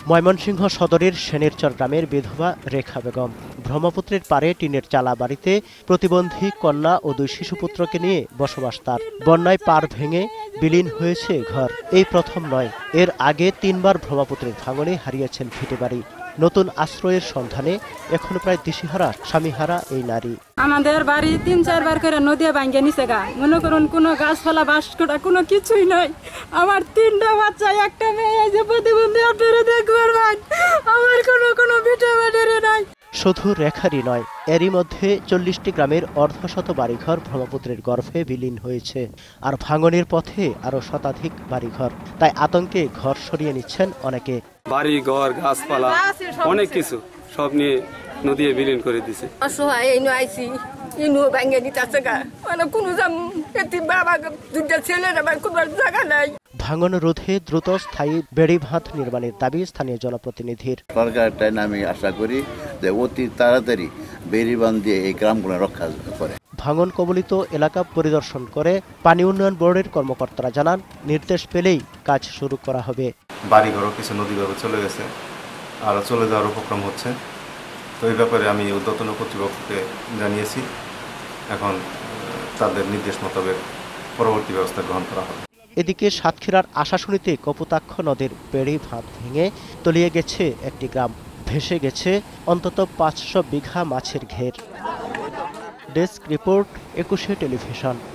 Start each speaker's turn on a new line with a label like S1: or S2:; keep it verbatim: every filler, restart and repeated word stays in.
S1: ময়মনসিংহ সদরের সেনেরচর গ্রামের বিধবা রেখা বেগম ব্রহ্মপুত্রের পারে টিনের চালা বাড়িতে প্রতিবন্ধী কন্যা ও দুই শিশুপুত্রকে নিয়ে বসবাস তার। বন্যায় পার ভেঙে বিলীন হয়েছে ঘর। এই প্রথম নয়, এর আগে তিনবার ব্রহ্মপুত্রের ভাঙনে হারিয়েছেন ভিটেবাড়ি। নতুন আশ্রয়ের সন্ধানে এখন প্রায় দিশেহারা স্বামীহারা এই নারী।
S2: আমাদের বাড়ি তিন চারবার করে নদী ভাঙ্গে নিচে গা, মনে করুন কোনো গাছপালা বাস করা কোনো কিছুই নয়। আমার তিনটা বাচ্চা, একটা মেয়ে, এই যে প্রতিবন্ধী, আপনারা দেখবেন ভাই, আমার কোনো কোনো ভিটে বাড়ি নাই।
S1: শুধু রেখারই নয়, এরই মধ্যে চল্লিশটি গ্রামের অর্ধশত বাড়িঘর ব্রহ্মপুত্রের গর্ভে বিলীন হয়েছে। আর ভাঙনের পথে আরো শতাধিক বাড়িঘর। তাই আতঙ্কে ঘর সরিয়ে নিচ্ছেন অনেকে।
S3: বাড়ি ঘর গাছপালা অনেক কিছু সব নিয়ে নদী বিলীন করে দিছে।
S4: অসহায় এই আইসি ইনু ভাঙ্গে দিতেছে গা, মানে কোনো বাবা দুটা ছেলের আবার কোনো জায়গা নাই।
S1: ভাঙন রোধে দ্রুত স্থায়ী বেড়িবাঁধ নির্মাণের দাবি স্থানীয় জনপ্রতিনিধির।
S5: সরকারটাই আমি আশা করি যে অতি তাড়াতাড়ি বেড়িবাঁধ দিয়ে এই গ্রামগুলো রক্ষা করে।
S1: ভাঙন কবলিত এলাকা পরিদর্শন করে পানি উন্নয়ন বোর্ডের কর্মকর্তারা জানান, নির্দেশ পেলেই কাজ শুরু করা হবে।
S6: বাড়িঘরও কিছু নদীভাবে চলে গেছে, আরও চলে যাওয়ার উপক্রম হচ্ছে। তো এই ব্যাপারে আমি ঊর্ধ্বতন কর্তৃপক্ষকে জানিয়েছি। এখন তাদের নির্দেশ মোতাবেক পরবর্তী ব্যবস্থা গ্রহণ করা হবে।
S1: এদিকে সাতক্ষীরার আশাশুনিতে কপোতাক্ষ নদীর বেড়ি বাঁধ ভেঙে তলিয়ে গেছে একটি গ্রাম। ভেসে গেছে অন্তত পাঁচশো বিঘা মাছের ঘের। Desk report, Ekushey television.